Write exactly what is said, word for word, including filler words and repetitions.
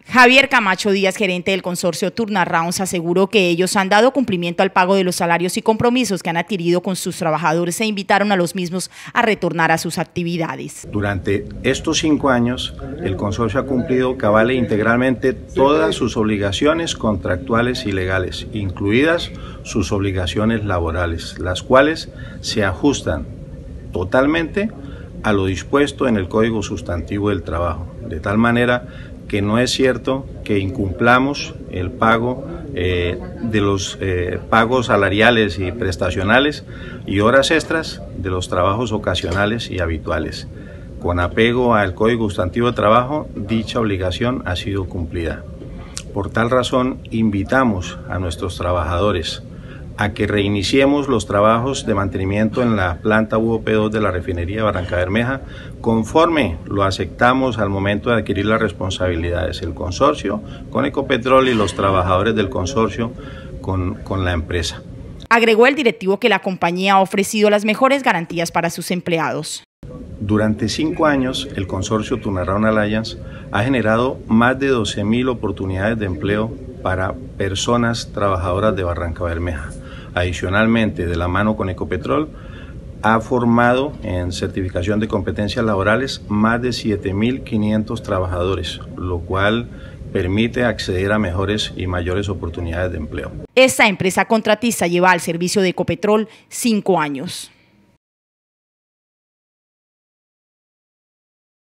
Javier Camacho Díaz, gerente del consorcio Turnarounds, aseguró que ellos han dado cumplimiento al pago de los salarios y compromisos que han adquirido con sus trabajadores e invitaron a los mismos a retornar a sus actividades. Durante estos cinco años, el consorcio ha cumplido cabal e integralmente todas sus obligaciones contractuales y legales, incluidas sus obligaciones laborales, las cuales se ajustan totalmente a lo dispuesto en el Código Sustantivo del Trabajo, de tal manera que no es cierto que incumplamos el pago eh, de los eh, pagos salariales y prestacionales y horas extras de los trabajos ocasionales y habituales. Con apego al Código Sustantivo de Trabajo, dicha obligación ha sido cumplida. Por tal razón, invitamos a nuestros trabajadores a que reiniciemos los trabajos de mantenimiento en la planta U O P dos de la refinería de Barrancabermeja conforme lo aceptamos al momento de adquirir las responsabilidades, el consorcio con Ecopetrol y los trabajadores del consorcio con, con la empresa. Agregó el directivo que la compañía ha ofrecido las mejores garantías para sus empleados. Durante cinco años, el consorcio Turnaround Alliance ha generado más de doce mil oportunidades de empleo para personas trabajadoras de Barrancabermeja. Adicionalmente, de la mano con Ecopetrol, ha formado en certificación de competencias laborales más de siete mil quinientos trabajadores, lo cual permite acceder a mejores y mayores oportunidades de empleo. Esta empresa contratista lleva al servicio de Ecopetrol cinco años.